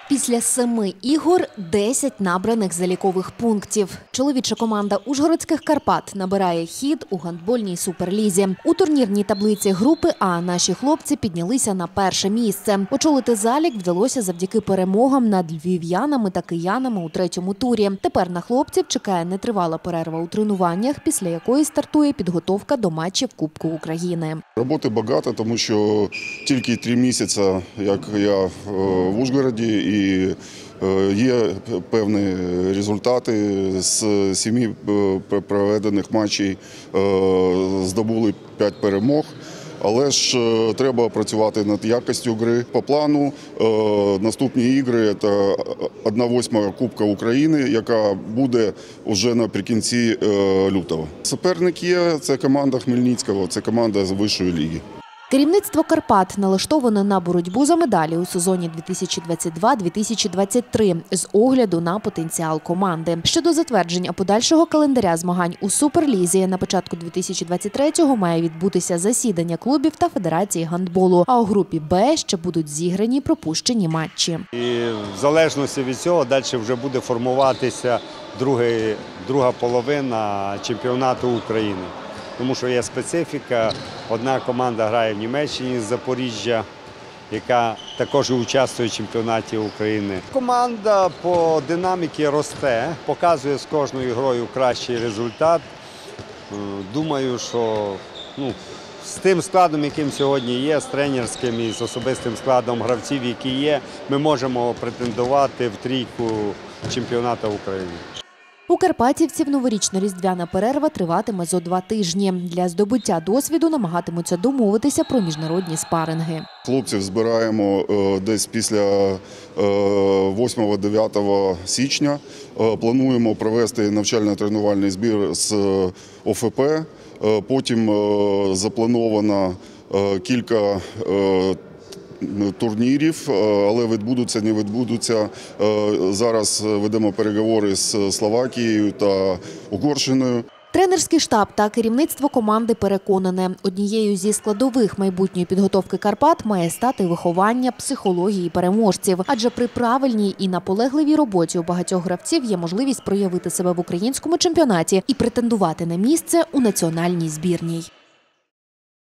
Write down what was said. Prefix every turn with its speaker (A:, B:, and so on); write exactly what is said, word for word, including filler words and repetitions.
A: Після семи ігор – десять набраних залікових пунктів. Чоловіча команда Ужгородських Карпат набирає хід у гандбольній суперлізі. У турнірній таблиці групи А наші хлопці піднялися на перше місце. Очолити залік вдалося завдяки перемогам над львів'янами та киянами у третьому турі. Тепер на хлопців чекає нетривала перерва у тренуваннях, після якої стартує підготовка до матчів Кубку України.
B: Роботи багато, тому що тільки три місяці, як я в Ужгороді, і є певні результати. З семи проведених матчів здобули п'ять перемог. Але ж треба працювати над якістю гри. По плану наступні ігри – це одна восьма Кубка України, яка буде вже наприкінці лютого. Суперник є – це команда Хмельницького, це команда з вищої ліги.
A: Керівництво Карпат налаштоване на боротьбу за медалі у сезоні дві тисячі двадцять два - дві тисячі двадцять три з огляду на потенціал команди. Щодо затвердження подальшого календаря змагань у Суперлізі, на початку дві тисячі двадцять третього має відбутися засідання клубів та Федерації гандболу, а у групі Б ще будуть зіграні пропущені матчі.
C: І в залежності від цього далі вже буде формуватися другий, друга половина чемпіонату України. Тому що є специфіка. Одна команда грає в Німеччині з Запоріжжя, яка також участвує в чемпіонаті України. Команда по динаміці росте, показує з кожною грою кращий результат. Думаю, що ну, з тим складом, яким сьогодні є, з тренерським і з особистим складом гравців, які є, ми можемо претендувати в трійку чемпіонату України.
A: У карпатівців новорічно-різдвяна перерва триватиме зо два тижні. Для здобуття досвіду намагатимуться домовитися про міжнародні спаринги.
B: Хлопців збираємо десь після восьмого-дев'ятого січня. Плануємо провести навчально-тренувальний збір з О Ф П. Потім заплановано кілька турнірів, але відбудуться, не відбудуться. Зараз ведемо переговори з Словакією та Угорщиною.
A: Тренерський штаб та керівництво команди переконане, однією зі складових майбутньої підготовки Карпат має стати виховання психології переможців. Адже при правильній і наполегливій роботі у багатьох гравців є можливість проявити себе в українському чемпіонаті і претендувати на місце у національній збірній.